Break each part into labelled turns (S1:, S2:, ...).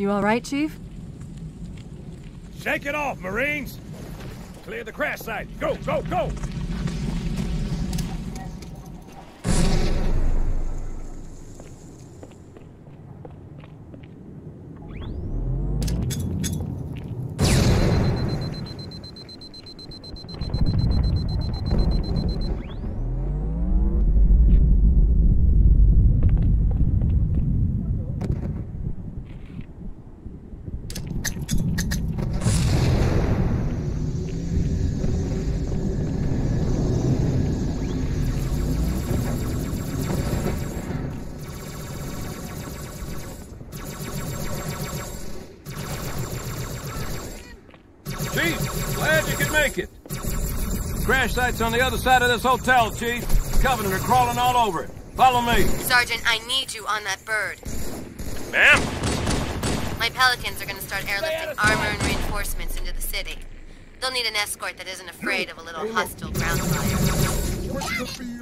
S1: You all right, Chief?
S2: Shake it off, Marines! Clear the crash site. Go, go, go!
S3: Chief, glad you could make it. Crash site's on the other side of this hotel, Chief. Covenant are crawling all over it. Follow me.
S4: Sergeant, I need you on that bird.
S2: Ma'am?
S4: My Pelicans are gonna start airlifting armor and reinforcements into the city. They'll need an escort that isn't afraid of a little hostile ground fire.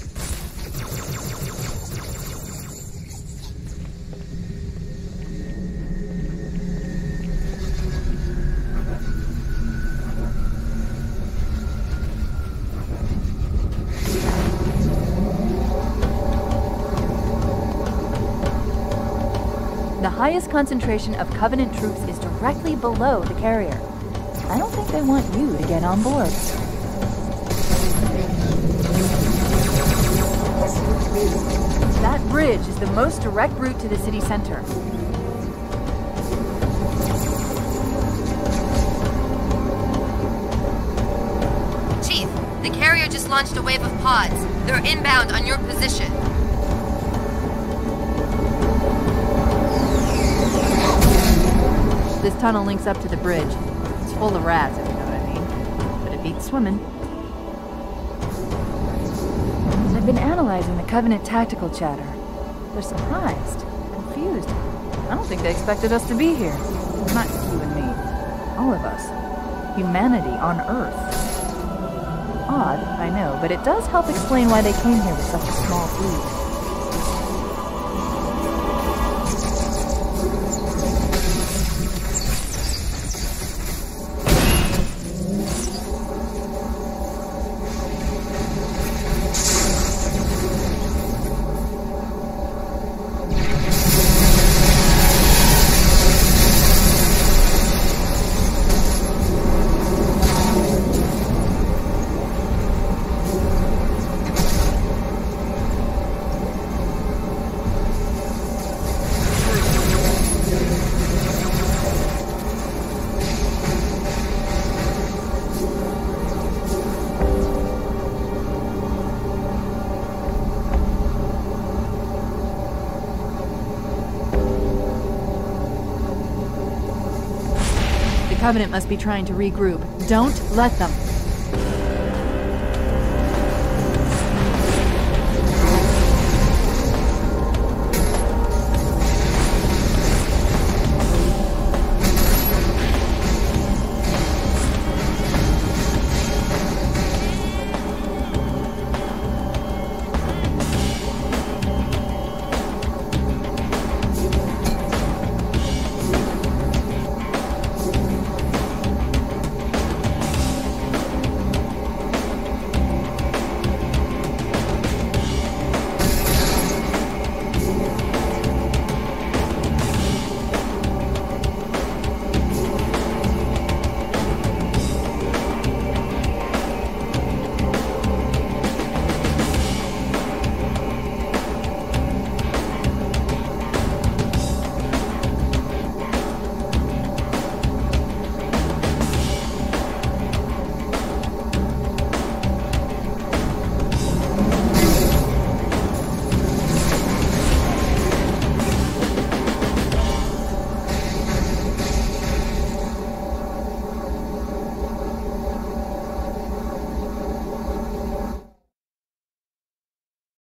S1: The highest concentration of Covenant troops is directly below the carrier. I don't think they want you to get on board. That bridge is the most direct route to the city center.
S4: Chief, the carrier just launched a wave of pods. They're inbound on your position.
S1: This tunnel links up to the bridge. It's full of rats, if you know what I mean. But it beats swimming. I've been analyzing the Covenant tactical chatter. They're surprised, confused. I don't think they expected us to be here. Not you and me. All of us. Humanity on Earth. Odd, I know, but it does help explain why they came here with such a small fleet. The Covenant must be trying to regroup. Don't let them.